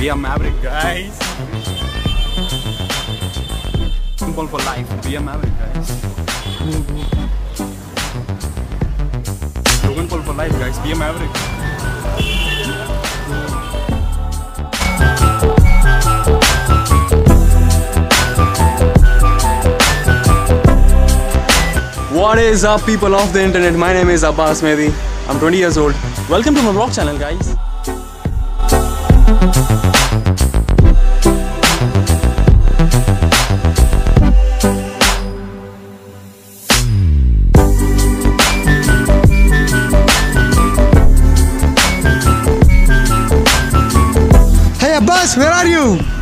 Be a maverick, guys. Simple for life. Be a maverick, guys. Logan Paul for life, guys. Be a maverick. What is up, people of the internet? My name is Abbas Mehdi. I'm 20 years old. Welcome to my vlog channel, guys. Hey Abbas, where are you?